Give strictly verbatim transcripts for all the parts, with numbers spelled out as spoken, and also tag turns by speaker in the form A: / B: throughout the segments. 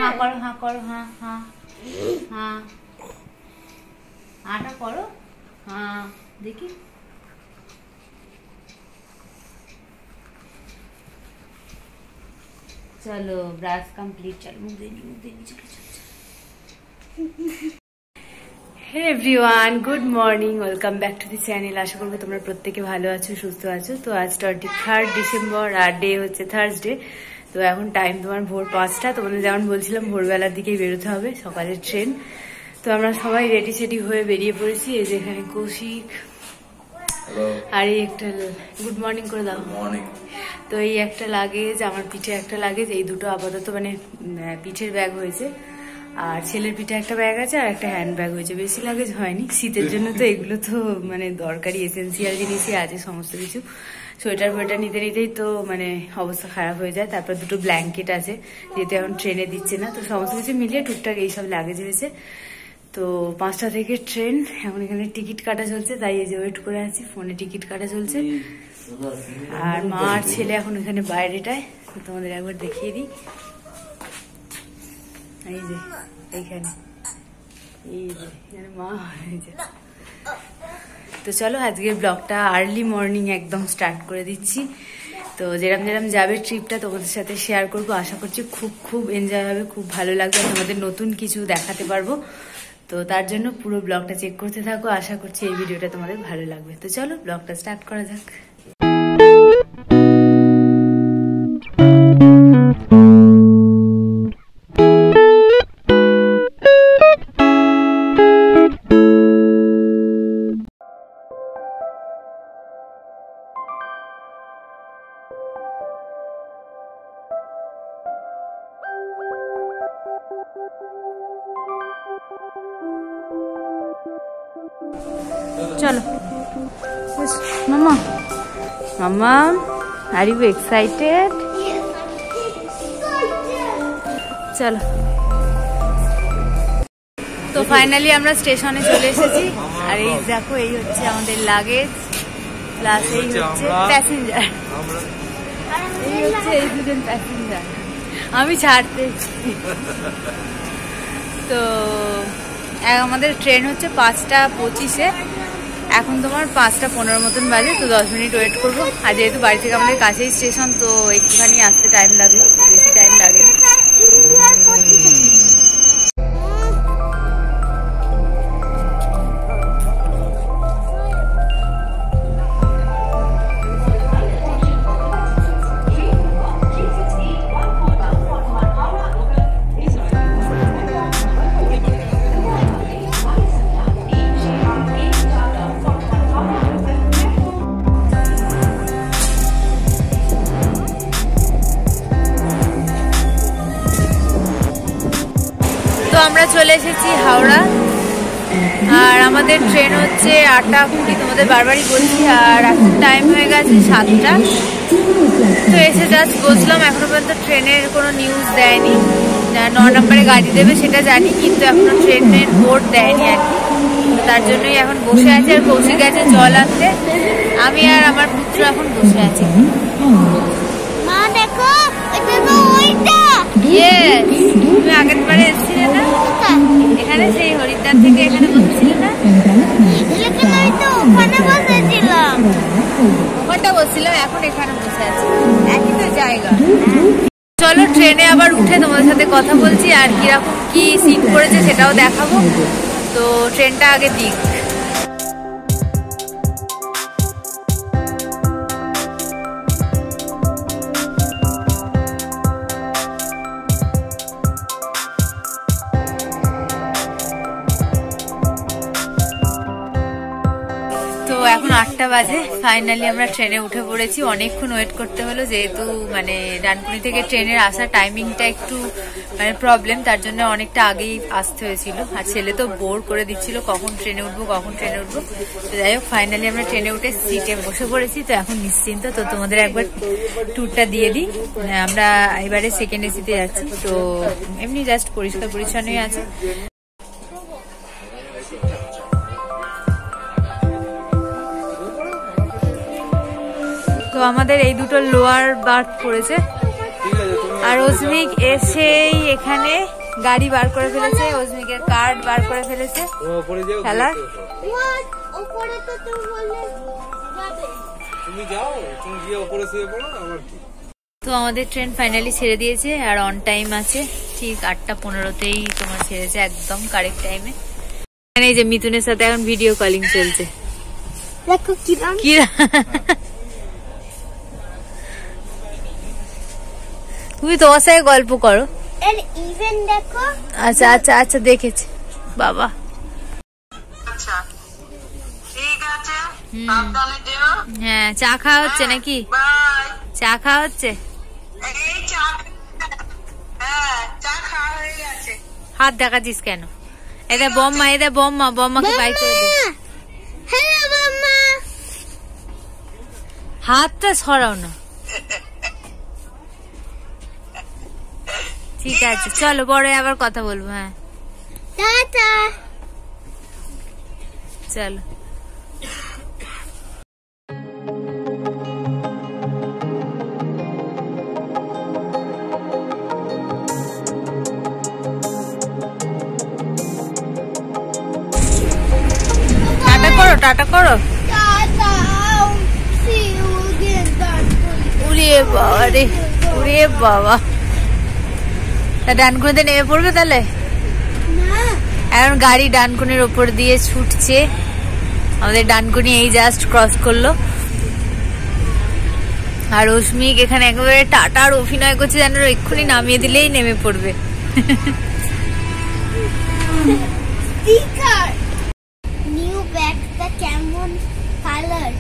A: हाँ करो हाँ करो हाँ हाँ हाँ आटा करो हाँ देखी चलो ब्रश कंप्लीट चलो मुँह देनी मुँह देनी चलो चलो hey everyone good morning welcome back to the channel. আশা করবো তোমরা প্রত্যেকে ভালো আছো সুস্থ আছো। তো আজ টোয়েন্টি থার্ড ডিসেম্বর আর ডে হচ্ছে থার্সডে। তো এখন টাইম তোমার ভোর পাঁচটা। তোমাদের যেমন বলছিলাম ভোরবেলার দিকেই বেরোতে হবে, সকালের ট্রেন। তো আমরা সবাই রেডি সেডি হয়ে বেরিয়ে পড়েছি। এই যে এখানে কৌশিক আর এই একটা গুড মর্নিং করে দাও। তো এই একটা লাগেজ, আমার পিঠে একটা লাগেজ, এই দুটো আপাতত মানে পিঠের ব্যাগ হয়েছে। আর ছেলের পিঠে একটা ব্যাগ আছে আর একটা হ্যান্ড ব্যাগ হয়েছে, বেশি লাগেজ হয়নি। শীতের জন্য তো এগুলো তো মানে দরকারি এসেন্সিয়াল জিনিসই আছে সমস্ত কিছু। সোয়েটার ফোয়েটার নিতে নিতেই তো মানে অবস্থা খারাপ হয়ে যায়। তারপর দুটো ব্ল্যাঙ্কেট আছে যেহেতু এখন ট্রেনে দিচ্ছে না, তো সমস্ত কিছু মিলিয়ে টুকটাক এইসব লাগেজ হয়েছে। তো পাঁচটা থেকে ট্রেন, এখন এখানে টিকিট কাটা চলছে, তাই এই যে ওয়েট করে আছি, ফোনে টিকিট কাটা চলছে। আর মা আর ছেলে এখন এখানে বাইরেটায়, তোমাদের একবার দেখিয়ে দিই। এই যে এইখানে এই যে মা, এই যে। তো চলো আজকের ব্লগটা আর্লি মর্নিং একদম স্টার্ট করে দিচ্ছি। তো যেরকম যেরকম যাবে ট্রিপটা তোমাদের সাথে শেয়ার করবো। আশা করছি খুব খুব এনজয় হবে, খুব ভালো লাগবে, তোমাদের নতুন কিছু দেখাতে পারবো। তো তার জন্য পুরো ব্লগটা চেক করতে থাকো। আশা করছি এই ভিডিওটা তোমাদের ভালো লাগবে। তো চলো ব্লগটা স্টার্ট করা যাক। चलो मम्मा मम्मा आर यू एक्साइटेड? चलो तो फाइनली আমরা স্টেশনে চলে এসেছি। আর এই দেখো এই হচ্ছে আমাদের লাগেজ প্লাস এই হচ্ছে প্যাসেঞ্জার। এই হচ্ছে এই দুজন প্যাসেঞ্জার, আমি ছাড়তে। তো আমাদের ট্রেন হচ্ছে পাঁচটা পঁচিশে, এখন তোমার পাঁচটা পনেরো মতন বাজে। তো দশ মিনিট ওয়েট করবো। আর যেহেতু বাড়ি থেকে আমাদের কাছেই স্টেশন, তো একটুখানি আসতে টাইম লাগলো, বেশি টাইম লাগে। তো আমরা চলে এসেছি হাওড়া। আর আমাদের ট্রেন হচ্ছে আটটা কুড়ি, তোমাদের বারবারই বলছি। আর এখন টাইম হয়ে গেছে সাতটা। তো এসে জাস্ট বসলাম। এখনো পর্যন্ত ট্রেনের কোনো নিউজ দেয়নি। ন নম্বরে গাড়ি দেবে সেটা জানি, কিন্তু এখনো ট্রেনের বোর্ড দেয়নি আর কি। তার জন্যই এখন বসে আছে। আর পৌঁছে গেছে জল আনতে। আমি আর আমার পুত্র এখন বসে আছি।
B: মা দেখো
A: তুমি আগের বারে এসেছিলে না এখানে, সেই হরিদ্বার থেকে এখানে বসেছিলে না? ওখানটা বসছিলাম, এখন এখানে বসে আছি, একই তো জায়গা। চলো ট্রেনে আবার উঠে তোমাদের সাথে কথা বলছি। আর কিরকম কি সিট পড়েছে সেটাও দেখাবো। তো ট্রেনটা আগে দিক। এখন আটটা বাজে, ফাইনালি আমরা ট্রেনে উঠে পড়েছি। অনেকক্ষণ ওয়েট করতে হলো, যেহেতু মানে ডানকুনি থেকে ট্রেনের আসা টাইমিংটা একটু মানে প্রবলেম, তার জন্য অনেকটা আগেই আসতে হয়েছিল। আর ছেলে তো বোর করে দিচ্ছিল কখন ট্রেনে উঠবো কখন ট্রেনে উঠবো। তো যাই হোক ফাইনালি আমরা ট্রেনে উঠে সিটে বসে পড়েছি। তো এখন নিশ্চিন্ত। তো তোমাদের একবার ট্যুরটা দিয়ে দিই। আমরা এবারে সেকেন্ড এসিতে যাচ্ছি। তো এমনি জাস্ট পরিষ্কার পরিচ্ছন্নই আছে। তো আমাদের এই দুটো লোয়ার বার্থ পড়েছে। আর অজমিক এসেই এখানে গাড়ি বার করে ফেলেছে, অজমিকের কার্ড বার করে ফেলেছে খেলার। তো আমাদের ট্রেন ফাইনালি ছেড়ে দিয়েছে আর অন টাইম আছে, ঠিক আটটা পনেরোতেই তোমার ছেড়েছে, একদম কারেক্ট টাইমে। এই যে মিথুনের সাথে এখন ভিডিও কলিং চলছে।
B: দেখো কিরম
A: কিরা তুমি তোমার সাথে গল্প করো।
B: ইভেন দেখো।
A: আচ্ছা আচ্ছা আচ্ছা দেখেছি বাবা।
C: আচ্ছা ঠিক আছে,
A: হ্যাঁ চা খাওয়া হচ্ছে নাকি? চা খাওয়া হচ্ছে?
C: এই চা, হ্যাঁ চা খাওয়া হয়ে গেছে।
A: হাত দেখাচ্ছিস কেন? এদের বম্মা, এদের বম্মা, বম্মাকে বাই করে দে।
B: হ্যালো বম্মা।
A: হাতটা সরাও না। ঠিক আছে চলো, পরে আবার কথা বলবো। হ্যাঁ
B: টাটা।
A: চলো। টাটা করো, টাটা করো। উড়ে বাবা রে, উড়ে বাবা। তা ডানকুনিতে নেমে পড়বে তাহলে? এখন গাড়ি ডানকুনির ওপর দিয়ে ছুটছে। আমাদের ডানকুনি এই জাস্ট ক্রস করলো। আর অস্মিক এখানে একেবারে টাটার অভিনয় করছে, যেন এক্ষুনি নামিয়ে দিলেই নেমে পড়বে।
B: নিউ ব্যাগটা কেমন কালার?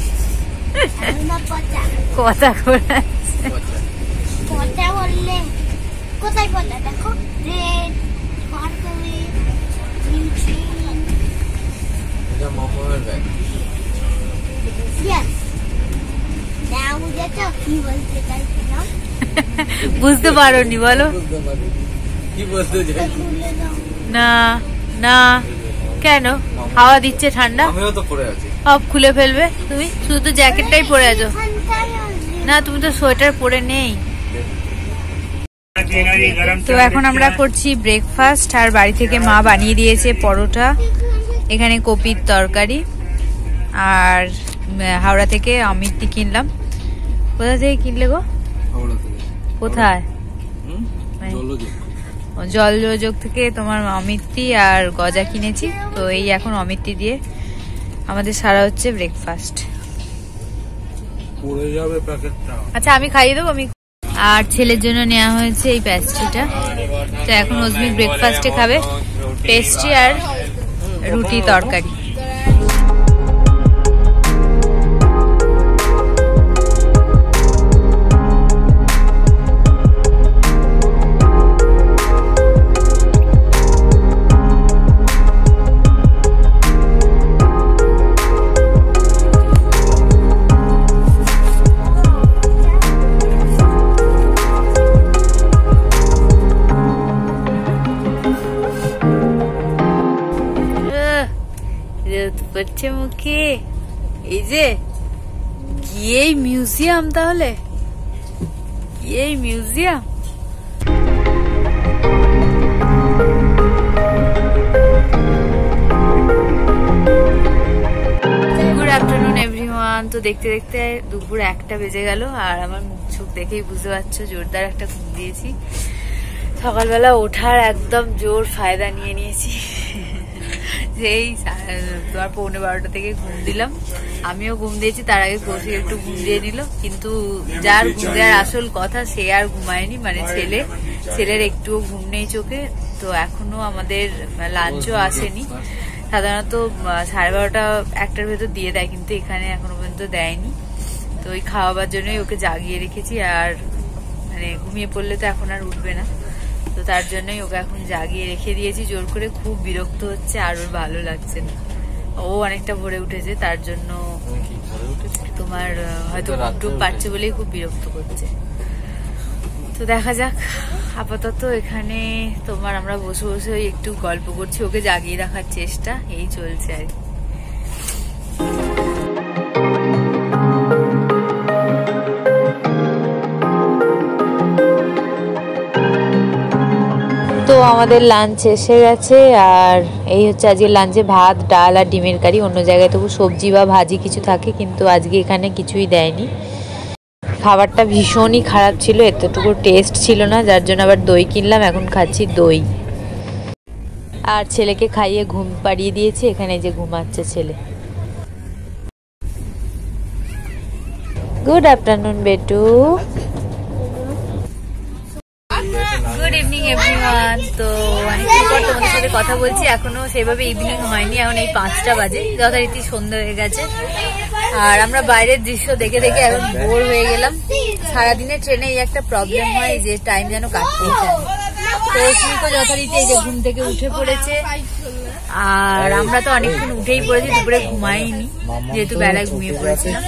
A: কথা বলে
B: পচা বললে কোথায় পচা? দেখো রেড, পার্পল, গ্রিন।
D: এটা মামার ব্যাগ।
B: ইয়েস। নাও বুঝেছো কি বলতে চাইছি না?
A: বুঝতে পারোনি বলো?
D: কি বলতে চাই?
A: না না কেন? হাওয়া দিচ্ছে ঠান্ডা।
D: আমিও তো পরে আছি।
A: সব খুলে ফেলবে তুমি, শুধু তো জ্যাকেটটাই পরে আছো। না তুমি তো সোয়েটার পরে নেই। তো এখন আমরা করছি ব্রেকফাস্ট, আর বাড়ি থেকে মা বানিয়ে দিয়েছে পরোটা, এখানে কপির তরকারি, আর হাওড়া থেকে অমিতটি কিনলাম। কোথা থেকে কিনলে গো? কোথায়? জলযোগ থেকে তোমার অমিতটি আর গজা কিনেছি। তো এই এখন অমিতটি দিয়ে আমাদের সারা হচ্ছে ব্রেকফাস্ট। আচ্ছা আমি খাইয়ে দেবো। আমি আর ছেলের জন্য নেওয়া হয়েছে এই পেস্ট্রিটা। তো এখন অজমি ব্রেকফাস্টে খাবে পেস্ট্রি আর রুটি তরকারি। পড়ছে মুখে। এই যে কি এই মিউজিয়াম, তাহলে কি এই মিউজিয়াম? Good afternoon everyone. তো দেখতে দেখতে দুপুর একটা বেজে গেল, আর আমার মুখ চোখ দেখেই বুঝতে পারছো জোরদার একটা ঘুম দিয়েছি। সকালবেলা ওঠার একদম জোর ফায়দা নিয়ে নিয়েছি। সেই তোমার পৌনে বারোটা থেকে ঘুম দিলাম, আমিও ঘুম দিয়েছি। তার আগে কৌশিক একটু ঘুম দিয়ে নিল, কিন্তু যার ঘুম দেওয়ার আসল কথা সে আর ঘুমায়নি, মানে ছেলে। ছেলের একটুও ঘুম নেই চোখে। তো এখনো আমাদের লাঞ্চও আসেনি। সাধারণত সাড়ে বারোটা একটার ভেতর দিয়ে দেয়, কিন্তু এখানে এখনো পর্যন্ত দেয়নি। তো ওই খাওয়াবার জন্যই ওকে জাগিয়ে রেখেছি। আর মানে ঘুমিয়ে পড়লে তো এখন আর উঠবে না, তো তার জন্যই ওকে এখন জাগিয়ে রেখে দিয়েছি জোর করে। খুব বিরক্ত হচ্ছে, আর ওর ভালো লাগছে না। ও অনেকটা ভোরে উঠেছে, তার জন্য তোমার হয়তো ঘুম পাচ্ছে বলেই খুব বিরক্ত করছে। তো দেখা যাক। আপাতত এখানে তোমার আমরা বসে বসে একটু গল্প করছি, ওকে জাগিয়ে রাখার চেষ্টা এই চলছে আর কি। তো আমাদের লাঞ্চ এসে গেছে, আর এই হচ্ছে আজকে লাঞ্চে ভাত, ডাল আর ডিমের কারি। অন্য জায়গায় তবু সবজি বা ভাজি কিছু থাকে, কিন্তু আজকে এখানে কিছুই দেয়নি। খাবারটা ভীষণই খারাপ ছিল, এতটুকু টেস্ট ছিল না, যার জন্য আবার দই কিনলাম, এখন খাচ্ছি দই। আর ছেলেকে খাইয়ে ঘুম পাড়িয়ে দিয়েছি, এখানে যে ঘুমাচ্ছে ছেলে। গুড আফটারনুন বেটু। Good evening everyone. তো অনেকদিন পর তোমাদের সাথে কথা বলছি, এখনো সেভাবে ইভিনিং হয়নি, এখন এই পাঁচটা বাজে, যথারীতি সন্ধ্যা হয়ে গেছে। আর আমরা বাইরের দৃশ্য দেখে দেখে এখন বোর হয়ে গেলাম। সারাদিনে ট্রেনে এই একটা প্রবলেম হয় যে টাইম যেন কাটতেই চায়। তো স্মিকো যথারীতি এই যে ঘুম থেকে উঠে পড়েছে, আর আমরা তো অনেকক্ষণ উঠেই পড়েছি, দুপুরে ঘুমাইনি যেহেতু বেলায় ঘুমিয়ে পড়েছিলাম।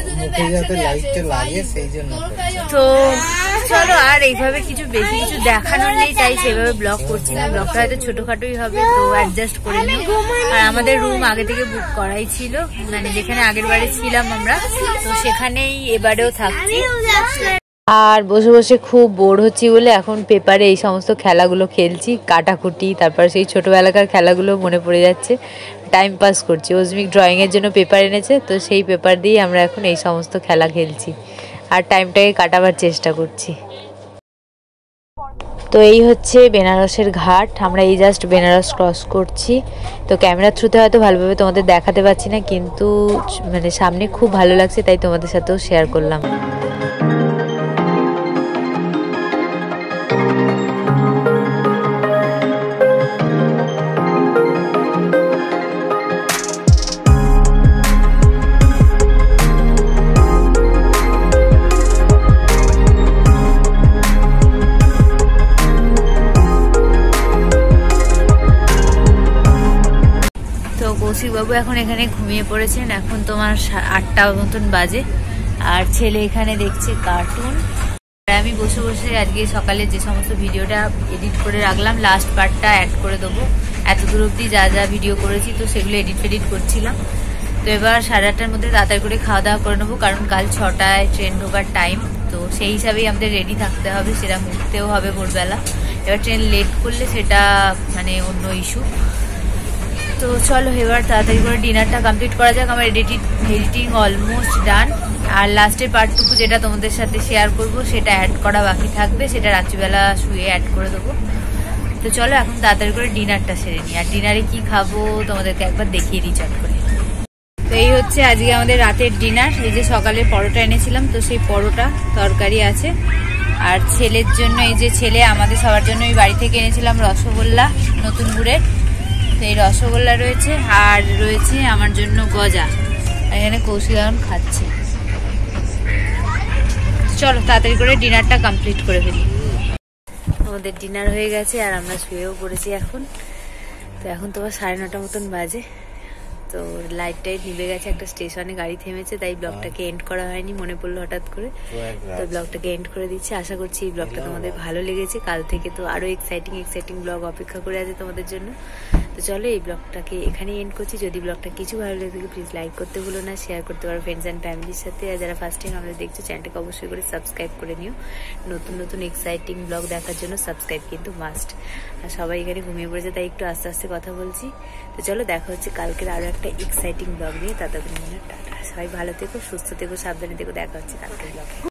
A: তো চলো, আর এইভাবে কিছু বেশি কিছু দেখানোর নেই, তাই সেভাবে ব্লগ করছি না। ব্লগটা হয়তো ছোটখাটোই হবে, তো অ্যাডজাস্ট করে নিই। আর আমাদের রুম আগে থেকে বুক করাই ছিল, মানে যেখানে আগের বারে ছিলাম আমরা, তো সেখানেই এবারেও থাকছি। আর বসে বসে খুব বোর হচ্ছি বলে এখন পেপারে এই সমস্ত খেলাগুলো খেলছি, কাটাকুটি, তারপর সেই ছোটবেলাকার খেলাগুলো মনে পড়ে যাচ্ছে, টাইম পাস করছি। অজমিক ড্রয়িংয়ের জন্য পেপার এনেছে, তো সেই পেপার দিয়ে আমরা এখন এই সমস্ত খেলা খেলছি আর টাইমটাকে কাটাবার চেষ্টা করছি। তো এই হচ্ছে বেনারসের ঘাট, আমরা এই জাস্ট বেনারস ক্রস করছি। তো ক্যামেরার থ্রুতে হয়তো ভালোভাবে তোমাদের দেখাতে পারছি না, কিন্তু মানে সামনে খুব ভালো লাগছে, তাই তোমাদের সাথেও শেয়ার করলাম। কৌশিকবাবু এখন এখানে ঘুমিয়ে পড়েছেন, এখন তোমার আটটা মতন বাজে, আর ছেলে এখানে দেখছে কার্টুন। আমি বসে বসে আজকে সকালে যে সমস্ত ভিডিওটা এডিট করে রাখলাম, লাস্ট পার্টটা অ্যাড করে দেবো। এত দূর অব্দি যা যা ভিডিও করেছি, তো সেগুলো এডিট ফেডিট করছিলাম। তো এবার সাড়ে আটটার মধ্যে তাড়াতাড়ি করে খাওয়া দাওয়া করে নেবো, কারণ কাল ছটায় ট্রেন ঢোকার টাইম, তো সেই হিসাবেই আমাদের রেডি থাকতে হবে, সেটা উঠতেও হবে ভোরবেলা। এবার ট্রেন লেট করলে সেটা মানে অন্য ইস্যু। তো চলো এবার তাড়াতাড়ি করে ডিনারটা কমপ্লিট করা যাক। আমার এডিটিং এডিটিং অলমোস্ট ডান, আর লাস্টের পার্টটুকু যেটা তোমাদের সাথে শেয়ার করব সেটা অ্যাড করা বাকি থাকবে, সেটা রাত্রিবেলা শুয়ে অ্যাড করে দেবো। তো চলো এখন তাড়াতাড়ি করে ডিনারটা সেরে নিই। আর ডিনারে কি খাবো তোমাদেরকে একবার দেখিয়ে দিই চট করে। তো এই হচ্ছে আজকে আমাদের রাতের ডিনার। এই যে সকালে পরোটা এনেছিলাম, তো সেই পরোটা তরকারি আছে। আর ছেলের জন্য, এই যে ছেলে আমাদের সবার জন্য এই বাড়ি থেকে এনেছিলাম রসগোল্লা নতুন গুড়ের, তো এই রসগোল্লা রয়েছে, আর রয়েছে আমার জন্য গজা। এখানে কৌশিক এখন খাচ্ছে। চলো তাড়াতাড়ি করে ডিনারটা কমপ্লিট করে ফেলি। আমাদের ডিনার হয়ে গেছে, আর আমরা শুয়েও পড়েছি এখন। তো এখন তোমার সাড়ে নটা মতন বাজে। তো লাইট টাইট নিভে গেছে, একটা স্টেশনে গাড়ি থেমেছে, তাই ব্লগটাকে এন্ড করা হয়নি, মনে পড়লো হঠাৎ করে, তো ব্লগটাকে এন্ড করে দিচ্ছি। আশা করছি এই ব্লগটা তোমাদের ভালো লেগেছে। কাল থেকে তো আরো এক্সাইটিং এক্সাইটিং ব্লগ অপেক্ষা করে আছে তোমাদের জন্য। তো চলো এই ব্লগটাকে এখানে এন্ড করছি। যদি ব্লগটা কিছু ভালো লেগে থাকে প্লিজ লাইক করতে ভুলো না, শেয়ার করতে পারো ফ্রেন্ডস অ্যান্ড ফ্যামিলির সাথে। আর যারা ফার্স্ট টাইম আমাদের দেখছো, চ্যানেলটাকে অবশ্যই করে সাবস্ক্রাইব করে নিও। নতুন নতুন এক্সাইটিং ব্লগ দেখার জন্য সাবস্ক্রাইব কিন্তু মাস্ট। আর সবাই এখানে ঘুমিয়ে পড়েছে, তাই একটু আস্তে আস্তে কথা বলছি। তো চলো দেখা হচ্ছে কালকের আরো একটা এক্সাইটিং ব্লগ নিয়ে। ততক্ষণ টাটা, সবাই ভালো থেকো, সুস্থ থেকো, সাবধানে থেকো। দেখা হচ্ছে কালকের ব্লগে।